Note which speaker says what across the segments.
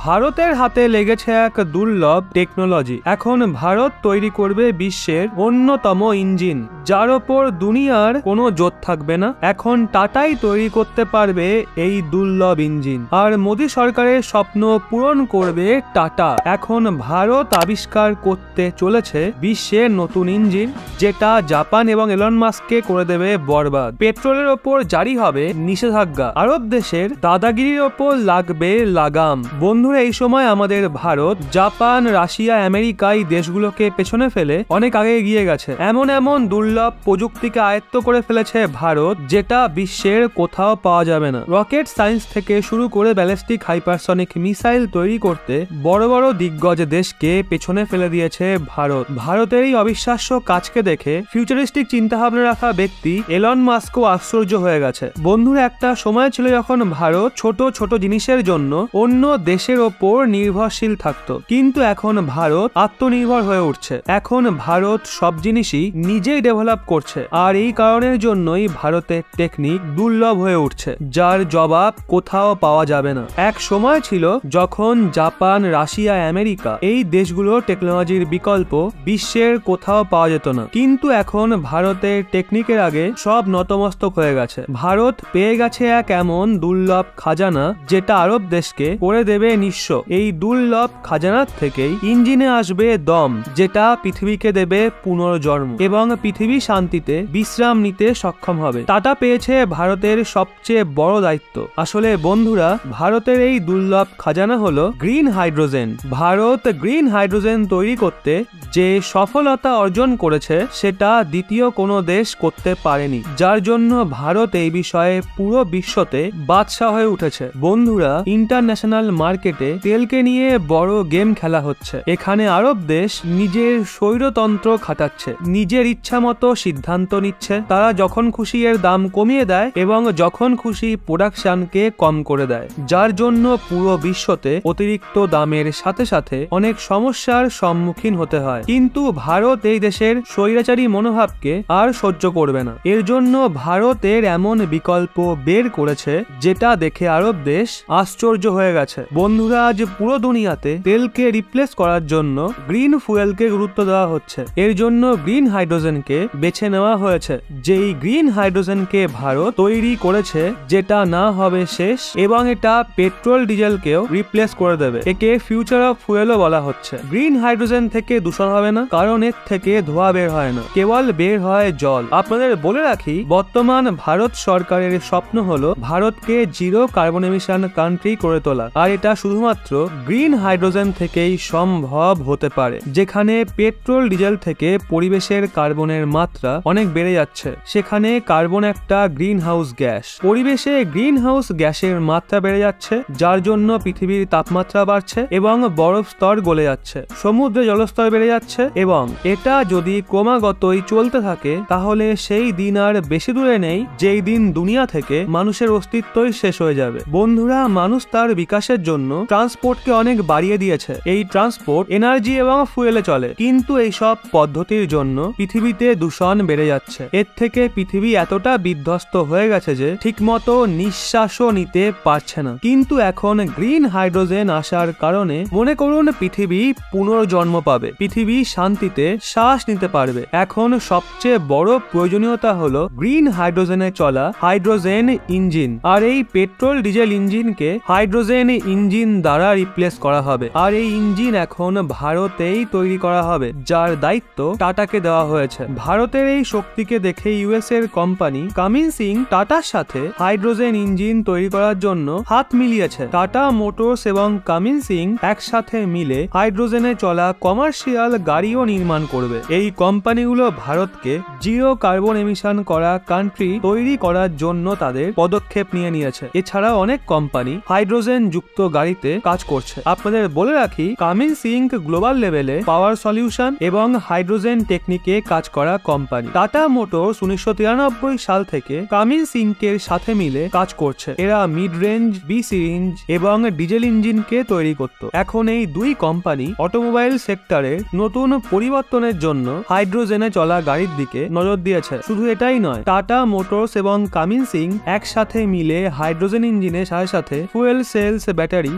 Speaker 1: ভারতের হাতে লেগেছে এক দুর্লভ টেকনোলজি। এখন ভারত তৈরি করবে বিশ্বের অন্যতম ইঞ্জিন, যার ওপর দুনিয়ার কোনো জোট থাকবে না। এখন টাটাই তৈরি করতে পারবে এই দুর্লভ ইঞ্জিন, আর মোদী সরকারের স্বপ্ন পূরণ করবে টাটা। এখন ভারত আবিষ্কার করতে চলেছে বিশ্বের নতুন ইঞ্জিন, যেটা জাপান এবং এলন মাস্ককে করে দেবে বরবাদ। পেট্রোলের ওপর জারি হবে নিষেধাজ্ঞা, আরব দেশের দাদাগিরির ওপর লাগবে লাগাম। বন্ধুরা, এই সময় আমাদের ভারত, জাপান, রাশিয়া, আমেরিকা এই দেশগুলোকে পেছনে ফেলে অনেক আগে এগিয়ে গেছে। এমন এমন দুর্লভ প্রযুক্তিকে আয়ত্ত করে ফেলেছে ভারত, যেটা বিশ্বের কোথাও পাওয়া যাবে না। রকেট সায়েন্স থেকে শুরু করে ব্যালিস্টিক হাইপারসনিক মিসাইল তৈরি করতে বড় বড় দিগ্গজ দেশকে পেছনে ফেলে দিয়েছে ভারত। ভারতের এই অবিশ্বাস্য কাজকে দেখে ফিউচারিস্টিক চিন্তাভাবনা রাখা ব্যক্তি এলন মাস্কও আশ্চর্য হয়ে গেছে। বন্ধুরা, একটা সময় ছিল যখন ভারত ছোট ছোট জিনিসের জন্য অন্য দেশের ওপর নির্ভরশীল থাকতো, কিন্তু এখন ভারত আত্মনির্ভর হয়ে উঠছে। এখন ভারত সব জিনিসই নিজেই ডেভেলপ করছে, আর এই কারণের জন্যই ভারতের টেকনিক দুর্লভ হয়ে উঠছে, যার জবাব কোথাও পাওয়া যাবে না। এক সময় ছিল যখন জাপান, রাশিয়া, আমেরিকা এই দেশগুলোর টেকনোলজির বিকল্প বিশ্বের কোথাও পাওয়া যেত না, কিন্তু এখন ভারতের টেকনিকের আগে সব নতমস্তক হয়ে গেছে। ভারত পেয়ে গেছে এক এমন দুর্লভ খাজানা, যেটা আরব দেশকে করে দেবে নিঃস্ব। এই দুর্লভ খাজানার থেকেই ইঞ্জিনে আসবে দম, যেটা পৃথিবীকে দেবে পুনর্জন্ম, এবং পৃথিবী শান্তিতে বিশ্রাম নিতে সক্ষম হবে। টাটা পেয়েছে ভারতের সবচেয়ে বড় দায়িত্ব। আসলে বন্ধুরা, ভারতের এই দুর্লভ খাজানা হলো green hydrogen. Bharat green hydrogen তৈরি করতে যে সফলতা অর্জন করেছে, সেটা দ্বিতীয় কোনো দেশ করতে পারেনি, যার জন্য ভারত এই বিষয়ে পুরো বিশ্বতে বাদশা হয়ে উঠেছে। বন্ধুরা, ইন্টারন্যাশনাল মার্কেটে তেলকে নিয়ে বড় গেম খেলা হচ্ছে। এখানে আরব দেশ নিজের স্বৈরতন্ত্র খাটাচ্ছে, নিজের ইচ্ছা মতো সিদ্ধান্ত নিচ্ছে। তারা যখন খুশি এর দাম কমিয়ে দেয় এবং যখন খুশি প্রোডাকশনকে কম করে দেয়, যার জন্য পুরো বিশ্বতে অতিরিক্ত দামের সাথে সাথে অনেক সমস্যার সম্মুখীন হতে হয়। কিন্তু ভারত এই দেশের স্বৈরাচারী মনোভাবকে আর সহ্য করবে না। এর জন্য ভারতের এমন বিকল্প বের করেছে, যেটা দেখে আরব দেশ আশ্চর্য হয়ে গেছে। বন্ধুরা, আজ পুরো দুনিয়াতে তেলকে রিপ্লেস করার জন্য গ্রিন ফুয়েলকে গুরুত্ব দেওয়া হচ্ছে। এর জন্য গ্রিন হাইড্রোজেনকে বেছে নেওয়া হয়েছে। যেই গ্রিন হাইড্রোজেনকে ভারত তৈরি করেছে, যেটা না হবে শেষ, এবং এটা পেট্রোল ডিজেলকেও রিপ্লেস করে দেবে। একে ফিউচার অফ ফুয়েলও বলা হচ্ছে। গ্রিন হাইড্রোজেন থেকে দূষণ হবে না, কারণ এর থেকে ধোঁয়া বের হয় না, কেবল বের হয় জল। আপনাদের বলে রাখি, বর্তমান ভারত সরকারের স্বপ্ন হলো ভারতকে জিরো কার্বন এমিশন কান্ট্রি করে তোলা, আর এটা শুধুমাত্র গ্রিন হাইড্রোজেন থেকেই সম্ভব হতে পারে। যেখানে পেট্রোল ডিজেল থেকে পরিবেশের কার্বনের মাত্রা অনেক বেড়ে যাচ্ছে, সেখানে কার্বন একটা গ্রিন হাউস গ্যাস। পরিবেশে গ্রিন হাউস গ্যাসের মাত্রা বেড়ে যাচ্ছে, যার জন্য পৃথিবীর তাপমাত্রা বাড়ছে এবং বরফ স্তর গলে যাচ্ছে, সমুদ্রে জলস্তর বেড়ে যাচ্ছে, এবং এটা যদি ক্রমাগতই চলতে থাকে, তাহলে সেই দিন আর বেশি দূরে নেই যেই দিন দুনিয়া থেকে মানুষের অস্তিত্বই শেষ হয়ে যাবে। বন্ধুরা, মানুষ তার বিকাশের জন্য ট্রান্সপোর্টকে অনেক বাড়িয়ে দিয়েছে। এই ট্রান্সপোর্ট এনার্জি এবং ফুয়েলে চলে, কিন্তু এই সব পদ্ধতির জন্য পৃথিবীতে দূষণ বেড়ে যাচ্ছে। এর থেকে পৃথিবী এতটা বিধ্বস্ত হয়ে গেছে যে ঠিকমতো নিঃশ্বাসও নিতে পারছে না। কিন্তু এখন গ্রিন হাইড্রোজেন আসার কারণে মনে করুন পৃথিবী পুনর্জন্ম পাবে, পৃথিবী শান্তিতে শ্বাস নিতে পারবে। এখন সবচেয়ে বড় প্রয়োজনীয়তা হলো গ্রিন হাইড্রোজেনে চলা হাইড্রোজেন ইঞ্জিন, আর এই পেট্রোল ডিজেল ইঞ্জিনকে হাইড্রোজেন ইঞ্জিন দ্বারা রিপ্লেস করা হবে। আর এই ইঞ্জিন এখন ভারতেই তৈরি করা হবে, যার দায়িত্ব টাটাকে দেওয়া হয়েছে। ভারতের এই শক্তিকে দেখে ইউএস এর কোম্পানি কামিন্সিং টাটার সাথে হাইড্রোজেন ইঞ্জিন তৈরি করার জন্য হাত মিলিয়েছে। টাটা মোটরস এবং কামিন্সিং একসাথে মিলে হাইড্রোজেনে চলা কমার্শিয়াল গাড়িও নির্মাণ করবে। এই কোম্পানিগুলো ভারতকে জিরো কার্বন এমিশন করা কান্ট্রি তৈরি করার জন্য তাদের পদক্ষেপ নিয়েছে। এছাড়া অনেক কোম্পানি হাইড্রোজেন যুক্ত গাড়িতে কাজ করছে। আপনাদের বলে রাখি, কামিন্সিং গ্লোবাল লেভেলে পাওয়ার সলিউশন এবং হাইড্রোজেন টেকনিকে কাজ করা কোম্পানি। টাটা মোটরস 1993 সাল থেকে কামিন্সিং এর সাথে মিলে কাজ করছে। এরা মিড রেঞ্জ, বি সিরিঞ্জ এবং ডিজেল ইঞ্জিনকে তৈরি করত। এখন এই দুই কোম্পানি অটোমোবাইল সেক্টরে নতুন পরিবর্তনের জন্য হাইড্রোজেনে চলা গাড়ির দিকে নজর দিয়েছে। শুধু এটাই নয়, টাটা মোটরস এবং কামিন্সিং একসাথে মিলে হাইড্রোজেন ইঞ্জিনের সাথে সাথে ফুয়েল সেলস, ব্যাটারি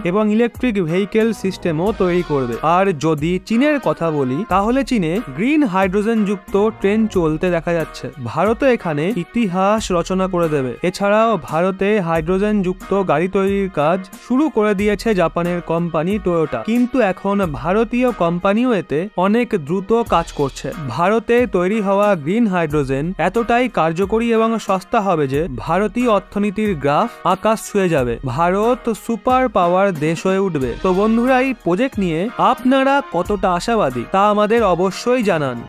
Speaker 1: এবং ইলেকট্রিক ভেহিকেল সিস্টেমও তৈরি করবে। আর যদি চীনের কথা বলি তাহলে চীনে গ্রিন হাইড্রোজেন যুক্ত ট্রেন চলতে দেখা যাচ্ছে। ভারতও এখানে ইতিহাস রচনা করে দেবে। এছাড়াও ভারতে হাইড্রোজেন যুক্ত গাড়ি তৈরির কাজ শুরু করে দিয়েছে জাপানের কোম্পানি টয়োটা। কিন্তু এখন ভারতীয় কোম্পানিও এতে অনেক দ্রুত কাজ করছে। ভারতে তৈরি হওয়া গ্রিন হাইড্রোজেন এতটাই কার্যকরী এবং সস্তা হবে যে ভারতীয় অর্থনীতির গ্রাফ আকাশ ছুঁয়ে যাবে। ভারত সুপার পাওয়ার দেশ হয়ে উঠবে। তো বন্ধুরা, এই প্রজেক্ট নিয়ে আপনারা কতটা আশাবাদী তা আমাদের অবশ্যই জানান।